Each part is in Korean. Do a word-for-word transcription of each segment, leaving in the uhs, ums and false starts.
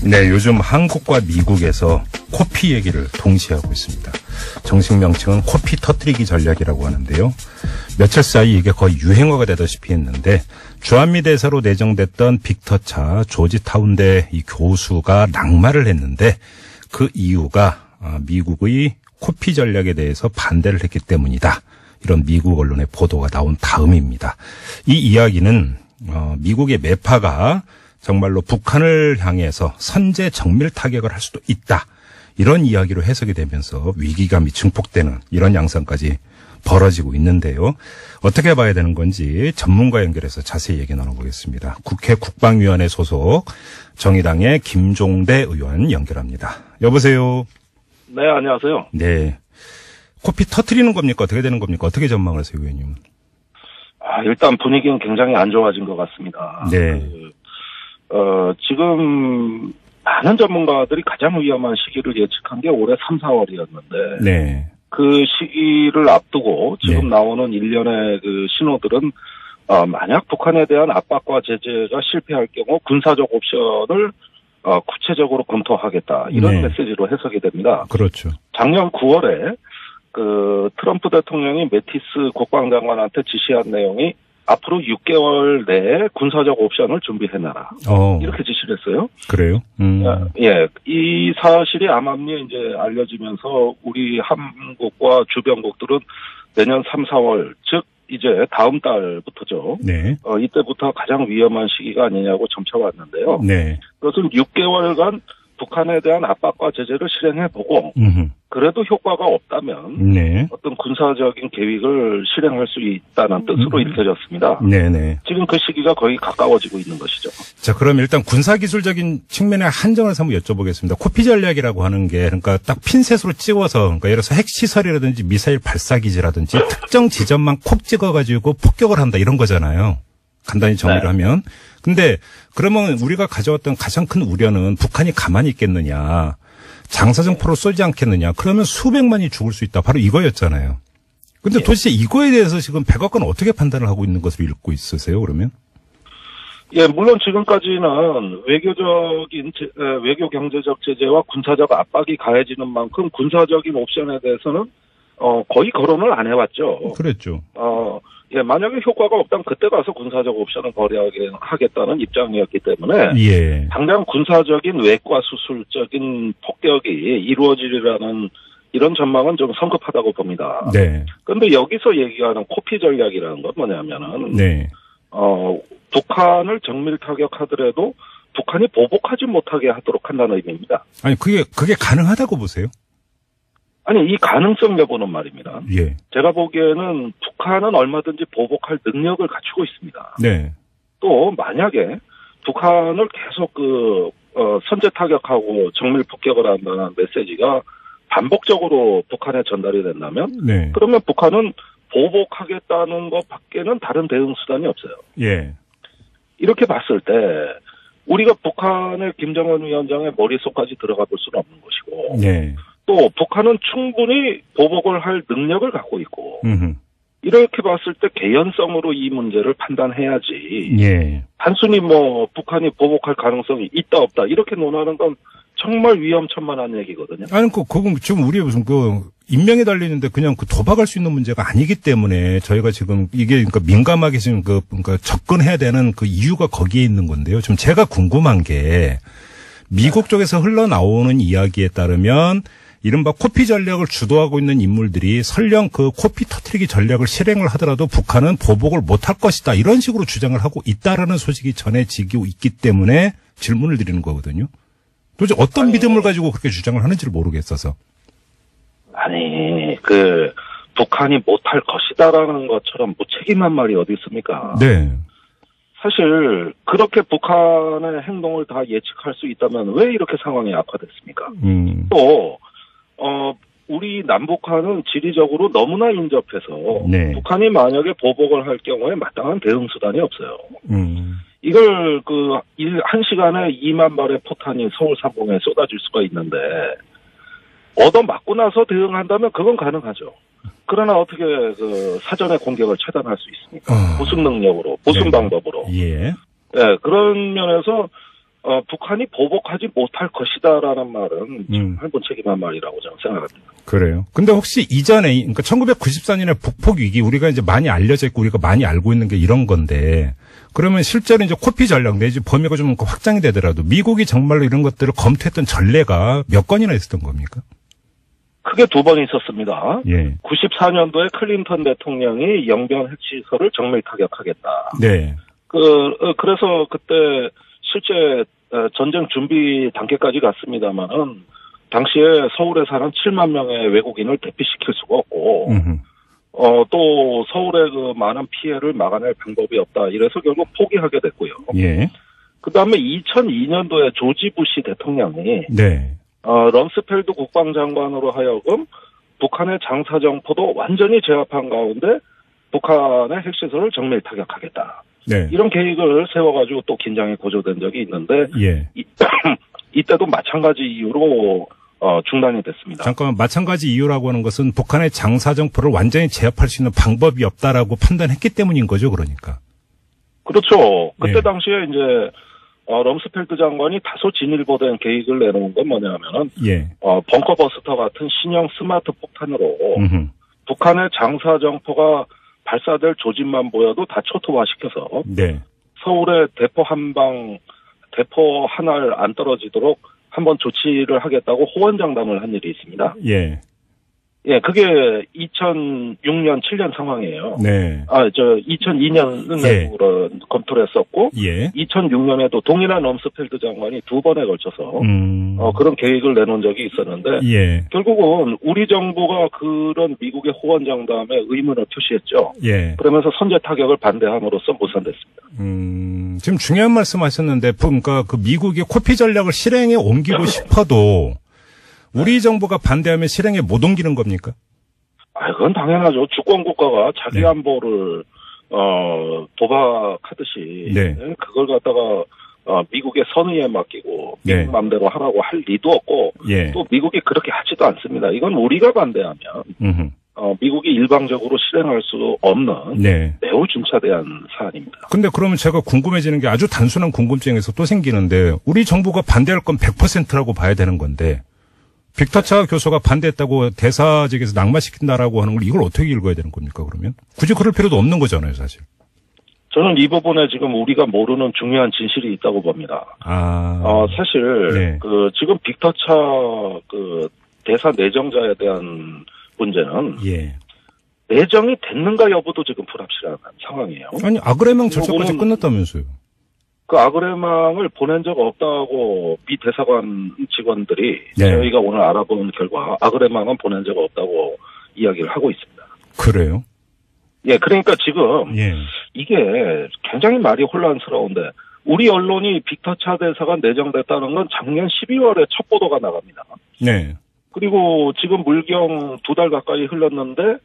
네, 요즘 한국과 미국에서 코피 얘기를 동시에 하고 있습니다. 정식 명칭은 코피 터뜨리기 전략이라고 하는데요. 며칠 사이 이게 거의 유행어가 되다시피 했는데 주한미 대사로 내정됐던 빅터차 조지타운대 이 교수가 낙마를 했는데 그 이유가 미국의 코피 전략에 대해서 반대를 했기 때문이다. 이런 미국 언론의 보도가 나온 다음입니다. 이 이야기는 미국의 매파가 정말로 북한을 향해서 선제 정밀 타격을 할 수도 있다. 이런 이야기로 해석이 되면서 위기감이 증폭되는 이런 양상까지 벌어지고 있는데요. 어떻게 봐야 되는 건지 전문가 연결해서 자세히 얘기 나눠보겠습니다. 국회 국방위원회 소속 정의당의 김종대 의원 연결합니다. 여보세요. 네, 안녕하세요. 네. 코피 터트리는 겁니까? 어떻게 되는 겁니까? 어떻게 전망을 하세요, 의원님? 아, 일단 분위기는 굉장히 안 좋아진 것 같습니다. 네. 그, 어, 지금 많은 전문가들이 가장 위험한 시기를 예측한 게 올해 삼, 사월이었는데. 네. 그 시기를 앞두고 지금 네. 나오는 일련의 그 신호들은, 어, 만약 북한에 대한 압박과 제재가 실패할 경우 군사적 옵션을 어, 구체적으로 검토하겠다. 이런 네. 메시지로 해석이 됩니다. 그렇죠. 작년 구월에 그 트럼프 대통령이 매티스 국방장관한테 지시한 내용이 앞으로 육 개월 내에 군사적 옵션을 준비해놔라. 어. 이렇게 지시를 했어요. 그래요? 음. 예, 이 사실이 암암리에 이제 알려지면서 우리 한국과 주변국들은 내년 삼, 사월, 즉 이제 다음 달부터죠. 네. 어, 이때부터 가장 위험한 시기가 아니냐고 점쳐왔는데요. 네. 그것은 육 개월간 북한에 대한 압박과 제재를 실행해보고 음흠. 그래도 효과가 없다면 네. 어떤 군사적인 계획을 실행할 수 있다는 뜻으로 읽혀졌습니다. 네네. 지금 그 시기가 거의 가까워지고 있는 것이죠. 자, 그럼 일단 군사기술적인 측면의 한정을 한번 여쭤보겠습니다. 코피 전략이라고 하는 게 그러니까 딱 핀셋으로 찍어서 그러니까 예를 들어서 핵시설이라든지 미사일 발사기지라든지 특정 지점만 콕 찍어가지고 폭격을 한다 이런 거잖아요. 간단히 정리를 네. 하면. 근데 그러면 우리가 가져왔던 가장 큰 우려는 북한이 가만히 있겠느냐. 장사정포로 쏘지 않겠느냐. 그러면 수백만이 죽을 수 있다. 바로 이거였잖아요. 근데 예. 도대체 이거에 대해서 지금 백악관은 어떻게 판단을 하고 있는 것으로 읽고 있으세요, 그러면? 예, 물론 지금까지는 외교적인, 제, 외교 경제적 제재와 군사적 압박이 가해지는 만큼 군사적인 옵션에 대해서는 어, 거의 거론을 안 해왔죠. 그랬죠. 어, 예, 만약에 효과가 없다면 그때 가서 군사적 옵션을 발휘하겠다는 입장이었기 때문에. 예. 당장 군사적인 외과 수술적인 폭격이 이루어지리라는 이런 전망은 좀 성급하다고 봅니다. 네. 그런데 여기서 얘기하는 코피 전략이라는 건 뭐냐면은. 네. 어, 북한을 정밀 타격하더라도 북한이 보복하지 못하게 하도록 한다는 의미입니다. 아니, 그게, 그게 가능하다고 보세요? 아니, 이 가능성 여부는 말입니다. 예. 제가 보기에는 북한은 얼마든지 보복할 능력을 갖추고 있습니다. 네. 또 만약에 북한을 계속 그 어, 선제 타격하고 정밀 폭격을 한다는 메시지가 반복적으로 북한에 전달이 된다면 네. 그러면 북한은 보복하겠다는 것 밖에는 다른 대응 수단이 없어요. 예. 이렇게 봤을 때 우리가 북한의 김정은 위원장의 머릿속까지 들어가 볼 수는 없는 것이고 네. 또 북한은 충분히 보복을 할 능력을 갖고 있고 음흠. 이렇게 봤을 때 개연성으로 이 문제를 판단해야지. 예. 단순히 뭐 북한이 보복할 가능성이 있다 없다 이렇게 논하는 건 정말 위험천만한 얘기거든요. 아니, 그, 그건 지금 우리 무슨 그, 인명에 달리는데 그냥 그 도박할 수 있는 문제가 아니기 때문에 저희가 지금 이게 그러니까 민감하게 지금 그, 그러니까 접근해야 되는 그 이유가 거기에 있는 건데요. 좀 제가 궁금한 게 미국 쪽에서 흘러나오는 이야기에 따르면 이른바 코피 전략을 주도하고 있는 인물들이 설령 그 코피 터트리기 전략을 실행을 하더라도 북한은 보복을 못할 것이다. 이런 식으로 주장을 하고 있다라는 소식이 전해지고 있기 때문에 질문을 드리는 거거든요. 도대체 어떤 아니, 믿음을 가지고 그렇게 주장을 하는지를 모르겠어서. 아니, 그, 북한이 못할 것이다라는 것처럼 무책임한 말이 어디 있습니까? 네. 사실, 그렇게 북한의 행동을 다 예측할 수 있다면 왜 이렇게 상황이 악화됐습니까? 음. 또, 어, 우리 남북한은 지리적으로 너무나 인접해서 네. 북한이 만약에 보복을 할 경우에 마땅한 대응 수단이 없어요. 음. 이걸 그, 일, 한 시간에 이만 발의 포탄이 서울 상공에 쏟아질 수가 있는데, 얻어맞고 나서 대응한다면 그건 가능하죠. 그러나 어떻게 그 사전에 공격을 차단할 수 있습니까? 어. 무슨 능력으로, 무슨 네. 방법으로. 예. 예, 그런 면에서 어, 북한이 보복하지 못할 것이다라는 말은 음. 한 번 책임한 말이라고 저는 생각합니다. 그래요. 근데 혹시 이전에, 그러니까 천구백구십사 년에 북폭 위기, 우리가 이제 많이 알려져 있고 우리가 많이 알고 있는 게 이런 건데, 그러면 실제로 이제 코피 전략 내지 범위가 좀 확장이 되더라도 미국이 정말로 이런 것들을 검토했던 전례가 몇 건이나 있었던 겁니까? 크게 두 번 있었습니다. 예. 구십사 년도에 클린턴 대통령이 영변 핵시설을 정밀 타격하겠다. 네. 그, 어, 그래서 그때 실제 전쟁 준비 단계까지 갔습니다만은 당시에 서울에 사는 칠만 명의 외국인을 대피시킬 수가 없고, 음흠. 어, 또 서울의 그 많은 피해를 막아낼 방법이 없다. 이래서 결국 포기하게 됐고요. 예. 그 다음에 이천이 년도에 조지 부시 대통령이, 네. 어, 럼스펠드 국방장관으로 하여금 북한의 장사정포도 완전히 제압한 가운데 북한의 핵시설을 정밀 타격하겠다. 네. 이런 계획을 세워가지고 또 긴장이 고조된 적이 있는데, 예. 이, 이때도 마찬가지 이유로 어, 중단이 됐습니다. 잠깐만, 마찬가지 이유라고 하는 것은 북한의 장사정포를 완전히 제압할 수 있는 방법이 없다라고 판단했기 때문인 거죠, 그러니까. 그렇죠. 그때 예. 당시에 이제 어, 럼스펠드 장관이 다소 진일보된 계획을 내놓은 건 뭐냐면은 예. 어, 벙커버스터 같은 신형 스마트 폭탄으로 음흠. 북한의 장사정포가 발사될 조짐만 보여도 다 초토화시켜서 네. 서울의 대포 한 방, 대포 한 알 안 떨어지도록 한번 조치를 하겠다고 호언장담을 한 일이 있습니다. 예. 예, 그게 이천육 년, 칠 년 상황이에요. 네. 아, 저 이천이 년은 예. 내부로 검토를 했었고, 예. 이천육 년에도 동일한 럼스펠드 장관이 두 번에 걸쳐서 음. 어, 그런 계획을 내놓은 적이 있었는데, 예. 결국은 우리 정부가 그런 미국의 호언장담에 의문을 표시했죠. 예. 그러면서 선제 타격을 반대함으로써 무산됐습니다. 음, 지금 중요한 말씀 하셨는데, 그러니까 그 미국이 코피 전략을 실행에 옮기고 싶어도 우리 정부가 반대하면 실행에 못 옮기는 겁니까? 아, 그건 당연하죠. 주권 국가가 자기 네. 안보를 어, 도박하듯이 네. 그걸 갖다가 어, 미국의 선의에 맡기고 네. 미국 마음대로 하라고 할 리도 없고 예. 또 미국이 그렇게 하지도 않습니다. 이건 우리가 반대하면 음흠. 어, 미국이 일방적으로 실행할 수 없는 네. 매우 중차대한 사안입니다. 근데 그러면 제가 궁금해지는 게 아주 단순한 궁금증에서 또 생기는데, 우리 정부가 반대할 건 백 퍼센트라고 봐야 되는 건데, 빅터차 교수가 반대했다고 대사직에서 낙마시킨다라고 하는 걸 이걸 어떻게 읽어야 되는 겁니까, 그러면? 굳이 그럴 필요도 없는 거잖아요, 사실. 저는 이 부분에 지금 우리가 모르는 중요한 진실이 있다고 봅니다. 아. 어, 사실, 네. 그, 지금 빅터차, 그, 대사 내정자에 대한 문제는, 예. 내정이 됐는가 여부도 지금 불확실한 상황이에요. 아니, 아그레망 그 절차까지 부분은- 끝났다면서요. 그 아그레망을 보낸 적 없다고 미 대사관 직원들이 네. 저희가 오늘 알아본 결과 아그레망은 보낸 적 없다고 이야기를 하고 있습니다. 그래요? 예, 그러니까 지금 예. 이게 굉장히 말이 혼란스러운데 우리 언론이 빅터차 대사가 내정됐다는 건 작년 십이월에 첫 보도가 나갑니다. 네. 그리고 지금 물경 두 달 가까이 흘렀는데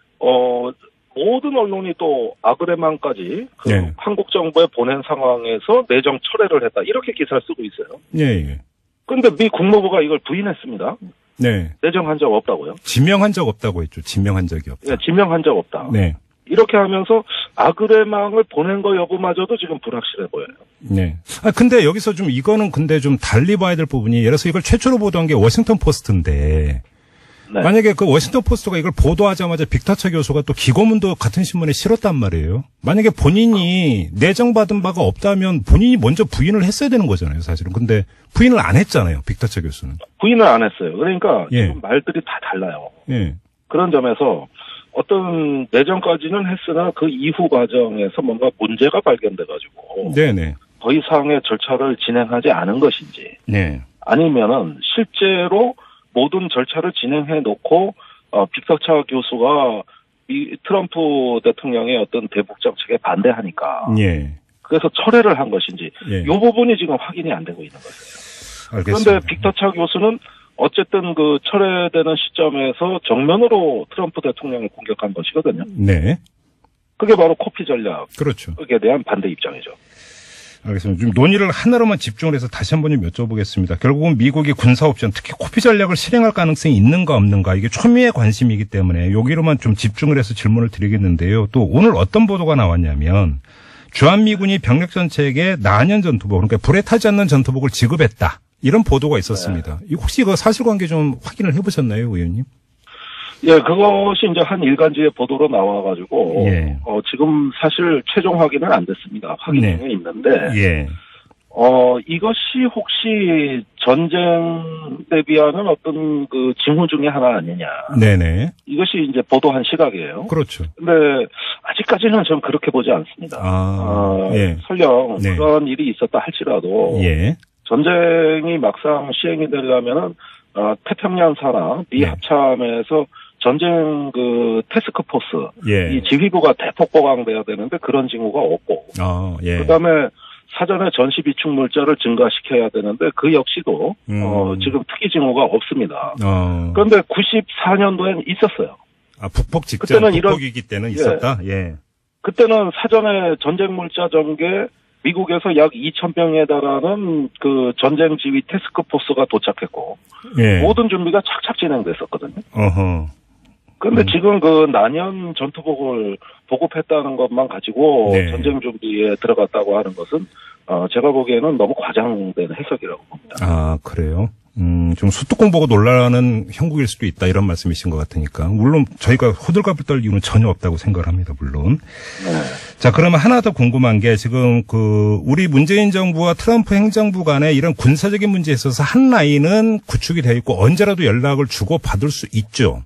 어 모든 언론이 또 아그레망까지 그 네. 한국 정부에 보낸 상황에서 내정 철회를 했다 이렇게 기사를 쓰고 있어요. 예, 예. 그런데 미 국무부가 이걸 부인했습니다. 네. 내정한 적 없다고요. 지명한 적 없다고 했죠. 지명한 적이 없다. 예, 지명한 적 없다. 네. 이렇게 하면서 아그레망을 보낸 거 여부마저도 지금 불확실해 보여요. 네. 아, 근데 여기서 좀 이거는 근데 좀 달리 봐야 될 부분이, 예를 들어서 이걸 최초로 보도한 게 워싱턴 포스트인데, 네. 만약에 그 워싱턴 포스트가 이걸 보도하자마자 빅터차 교수가 또 기고문도 같은 신문에 실었단 말이에요. 만약에 본인이 내정받은 바가 없다면 본인이 먼저 부인을 했어야 되는 거잖아요, 사실은. 근데 부인을 안 했잖아요, 빅터차 교수는. 부인을 안 했어요. 그러니까 예. 지금 말들이 다 달라요. 예. 그런 점에서 어떤 내정까지는 했으나 그 이후 과정에서 뭔가 문제가 발견돼가지고 네네. 더 이상의 절차를 진행하지 않은 것인지 네. 아니면은 실제로 모든 절차를 진행해 놓고 어, 빅터차 교수가 이 트럼프 대통령의 어떤 대북 정책에 반대하니까 예. 그래서 철회를 한 것인지 예. 이 부분이 지금 확인이 안 되고 있는 거예요. 알겠습니다. 그런데 빅터차 교수는 어쨌든 그 철회되는 시점에서 정면으로 트럼프 대통령을 공격한 것이거든요. 네. 그게 바로 코피 전략에 그렇죠. 대한 반대 입장이죠. 알겠습니다. 좀 논의를 하나로만 집중을 해서 다시 한번 좀 여쭤보겠습니다. 결국은 미국이 군사옵션, 특히 코피 전략을 실행할 가능성이 있는가 없는가, 이게 초미의 관심이기 때문에 여기로만 좀 집중을 해서 질문을 드리겠는데요. 또 오늘 어떤 보도가 나왔냐면 주한미군이 병력 전체에게 난연 전투복, 그러니까 불에 타지 않는 전투복을 지급했다. 이런 보도가 있었습니다. 네. 혹시 그 사실관계 좀 확인을 해보셨나요, 의원님? 예, 그것이 이제 한 일간지의 보도로 나와가지고, 예. 어, 지금 사실 최종 확인은 안 됐습니다. 확인 중에 네. 있는데, 예. 어, 이것이 혹시 전쟁 대비하는 어떤 그 징후 중에 하나 아니냐. 네네. 이것이 이제 보도한 시각이에요. 그렇죠. 근데 아직까지는 좀 그렇게 보지 않습니다. 아, 어, 예. 설령 네. 그런 일이 있었다 할지라도, 예. 전쟁이 막상 시행이 되려면은, 어, 태평양사나 미 네. 합참에서 전쟁 그 태스크포스, 예. 이 지휘부가 대폭 보강돼야 되는데 그런 징후가 없고, 아, 예. 그다음에 사전에 전시 비축 물자를 증가시켜야 되는데 그 역시도 음. 어, 지금 특이 징후가 없습니다. 어. 그런데 구십사 년도엔 있었어요. 아, 북폭 직전, 그때는 이런- 북폭이기 때는 있었다? 예. 그때는 사전에 전쟁 물자 전개 미국에서 약 이천 명에 달하는 그 전쟁 지휘 태스크포스가 도착했고 예. 모든 준비가 착착 진행됐었거든요. 어허. 그런데 음. 지금 그 난연 전투복을 보급했다는 것만 가지고 네. 전쟁 준비에 들어갔다고 하는 것은 어, 제가 보기에는 너무 과장된 해석이라고 봅니다. 아, 그래요? 음, 좀 수뚜껑 보고 놀라는 형국일 수도 있다 이런 말씀이신 것 같으니까. 물론 저희가 호들갑을 떨 이유는 전혀 없다고 생각을 합니다, 물론. 네. 자, 그러면 하나 더 궁금한 게 지금 그 우리 문재인 정부와 트럼프 행정부 간에 이런 군사적인 문제에 있어서 한 라인은 구축이 되어 있고 언제라도 연락을 주고 받을 수 있죠.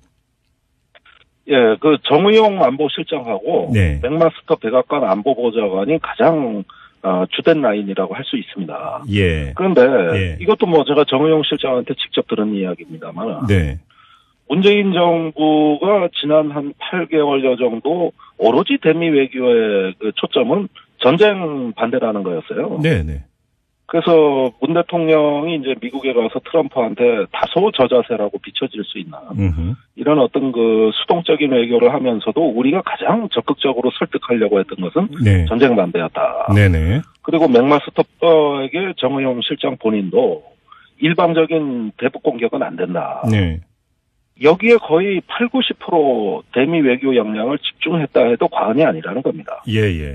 예, 그 정의용 안보실장하고 네. 맥마스터 백악관 안보보좌관이 가장 어, 주된 라인이라고 할 수 있습니다. 예. 그런데 예. 이것도 뭐 제가 정의용 실장한테 직접 들은 이야기입니다만 네. 문재인 정부가 지난 한 팔 개월여 정도 오로지 대미 외교의 그 초점은 전쟁 반대라는 거였어요. 네, 네. 그래서 문 대통령이 이제 미국에 가서 트럼프한테 다소 저자세라고 비춰질 수 있는 음흠. 이런 이런 어떤 그 수동적인 외교를 하면서도 우리가 가장 적극적으로 설득하려고 했던 것은 네. 전쟁 반대였다. 네네. 그리고 맥마스터에게 정의용 실장 본인도 일방적인 대북 공격은 안 된다. 네. 여기에 거의 팔, 구십 퍼센트 대미 외교 역량을 집중했다 해도 과언이 아니라는 겁니다. 예, 예.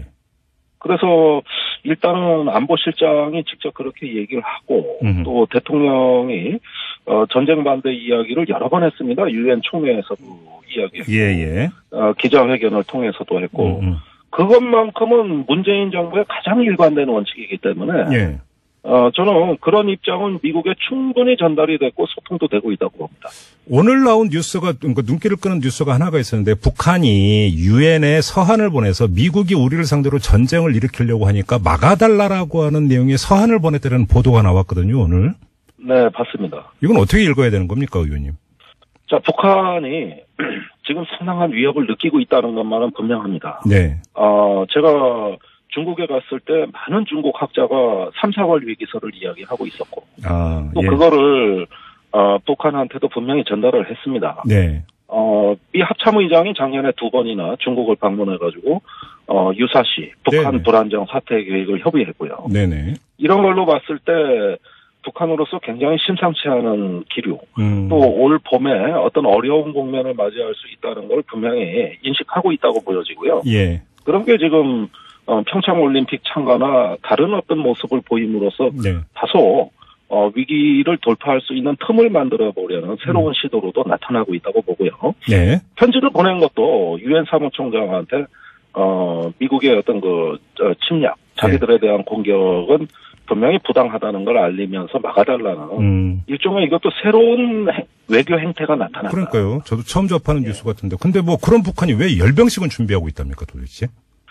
그래서 일단은 안보실장이 직접 그렇게 얘기를 하고 음흠. 또 대통령이 어, 전쟁 반대 이야기를 여러 번 했습니다. 유엔 총회에서도 이야기했고 예, 예. 어, 기자회견을 통해서도 했고 음, 음. 그것만큼은 문재인 정부의 가장 일관된 원칙이기 때문에 예. 어, 저는 그런 입장은 미국에 충분히 전달이 됐고 소통도 되고 있다고 봅니다. 오늘 나온 뉴스가, 그러니까 눈길을 끄는 뉴스가 하나가 있었는데, 북한이 유엔에 서한을 보내서 미국이 우리를 상대로 전쟁을 일으키려고 하니까 막아달라라고 하는 내용의 서한을 보냈다는 보도가 나왔거든요, 오늘. 네, 봤습니다. 이건 어떻게 읽어야 되는 겁니까, 의원님? 자, 북한이 지금 상당한 위협을 느끼고 있다는 것만은 분명합니다. 네. 어, 제가 중국에 갔을 때 많은 중국 학자가 삼, 사월 위기설을 이야기하고 있었고, 아, 또 예. 그거를 어, 북한한테도 분명히 전달을 했습니다. 네. 어, 미 합참의장이 작년에 두 번이나 중국을 방문해가지고 어, 유사시 북한 네네. 불안정 사퇴 계획을 협의했고요. 네네. 이런 걸로 봤을 때 북한으로서 굉장히 심상치 않은 기류, 음. 또 올 봄에 어떤 어려운 국면을 맞이할 수 있다는 걸 분명히 인식하고 있다고 보여지고요. 예. 그런 게 지금 어, 평창올림픽 참가나 다른 어떤 모습을 보임으로써 네. 다소 어, 위기를 돌파할 수 있는 틈을 만들어 보려는 새로운 시도로도 나타나고 있다고 보고요. 네. 편지를 보낸 것도 유엔 사무총장한테 어, 미국의 어떤 그 어, 침략, 자기들에 대한 공격은 분명히 부당하다는 걸 알리면서 막아달라는 음. 일종의 이것도 새로운 행- 외교 행태가 나타난다. 그러니까요. 저도 처음 접하는 뉴스 같은데. 근데 뭐 그런 북한이 왜 열병씩은 준비하고 있답니까, 도대체?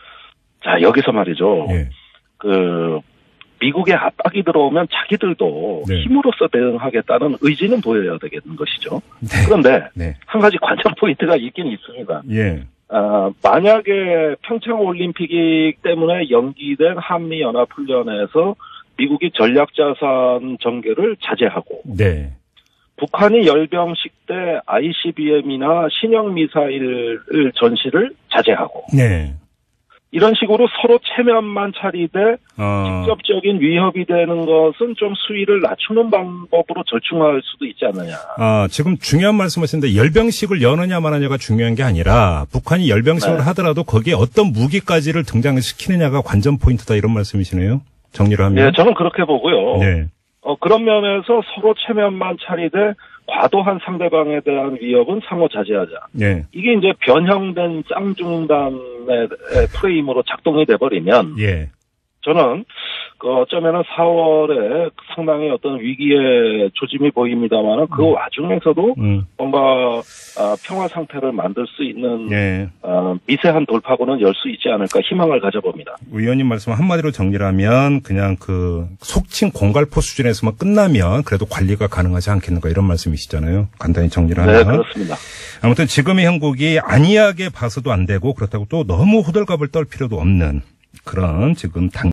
자, 여기서 말이죠. 예. 그 미국의 압박이 들어오면 자기들도 네. 힘으로써 대응하겠다는 의지는 보여야 되겠는 것이죠. 네. 그런데 네. 한 가지 관전 포인트가 있긴 있습니다. 예. 아, 만약에 평창올림픽이 때문에 연기된 한미연합훈련에서 미국이 전략자산 전개를 자제하고 네. 북한이 열병식 때 아이씨비엠이나 신형 미사일 전시를 자제하고 네. 이런 식으로 서로 체면만 차리되 어. 직접적인 위협이 되는 것은 좀 수위를 낮추는 방법으로 절충할 수도 있지 않느냐. 아, 지금 중요한 말씀하셨는데 열병식을 여느냐 마느냐가 중요한 게 아니라 북한이 열병식을 네. 하더라도 거기에 어떤 무기까지를 등장시키느냐가 관전 포인트다 이런 말씀이시네요. 정리를 하면. 예, 저는 그렇게 보고요. 네. 어, 그런 면에서 서로 체면만 차리되 과도한 상대방에 대한 위협은 상호 자제하자. 예. 이게 이제 변형된 짱중단의 프레임으로 작동이 돼버리면 예. 저는 그 어쩌면은 사월에 상당히 어떤 위기의 조짐이 보입니다만은 그 와중에서도 음. 뭔가 아, 평화 상태를 만들 수 있는 예. 어, 미세한 돌파구는 열 수 있지 않을까 희망을 가져봅니다. 의원님 말씀 한마디로 정리를 하면 그냥 그 속칭 공갈포 수준에서만 끝나면 그래도 관리가 가능하지 않겠는가 이런 말씀이시잖아요. 간단히 정리를 하면. 네, 그렇습니다. 아무튼 지금의 형국이 안이하게 봐서도 안 되고 그렇다고 또 너무 호들갑을 떨 필요도 없는 그런 지금 당